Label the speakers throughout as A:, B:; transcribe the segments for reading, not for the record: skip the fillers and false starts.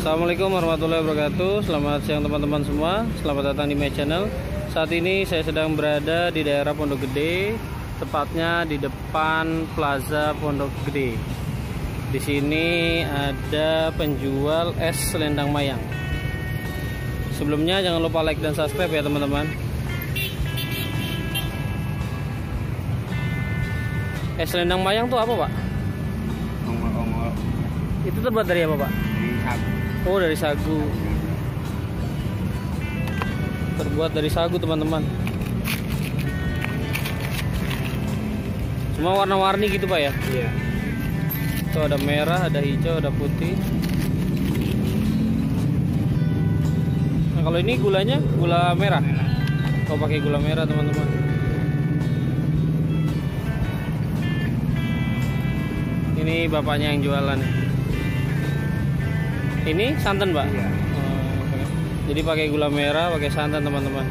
A: Assalamualaikum warahmatullahi wabarakatuh. Selamat siang teman-teman semua. Selamat datang di my channel. Saat ini saya sedang berada di daerah Pondok Gede, tepatnya di depan Plaza Pondok Gede. Di sini ada penjual es selendang mayang. Sebelumnya jangan lupa like dan subscribe ya teman-teman. Es selendang mayang tuh apa, Pak?
B: Ongol-ongol.
A: Itu terbuat dari apa, Pak?
B: Dari sagu.
A: Oh, dari sagu. Terbuat dari sagu, teman-teman. Semua warna-warni gitu, Pak ya?
B: Iya.
A: Tuh ada merah, ada hijau, ada putih. Nah, kalau ini gulanya gula merah. Oh, pakai gula merah, teman-teman. Ini bapaknya yang jualan. Ini santan, Pak?
B: Iya.
A: Oh, oke. Jadi pakai gula merah, pakai santan, teman-teman.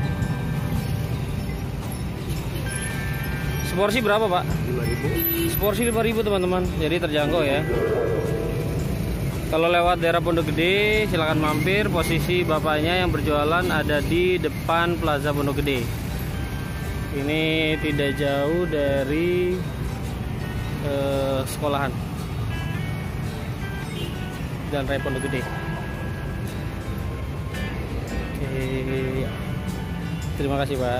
A: Seporsi berapa, Pak?
B: 5.000.
A: Seporsi 5.000, teman-teman. Jadi terjangkau ya. Kalau lewat daerah Pondok Gede, silahkan mampir. Posisi bapaknya yang berjualan ada di depan Plaza Pondok Gede. Ini tidak jauh dari sekolahan Jalan Raya Pondok Gede. Oke, ya. Terima kasih, Pak.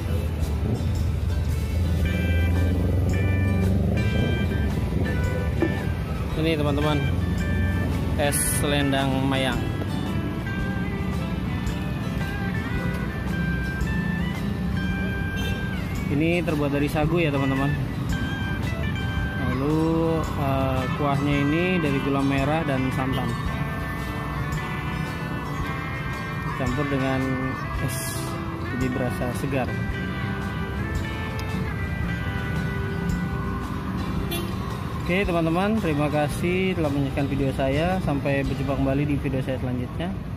A: Ini teman-teman, es selendang mayang. Ini terbuat dari sagu ya teman-teman. Lalu kuahnya ini dari gula merah dan santan, campur dengan es, jadi berasa segar. Oke teman-teman, terima kasih telah menyaksikan video saya. Sampai berjumpa kembali di video saya selanjutnya.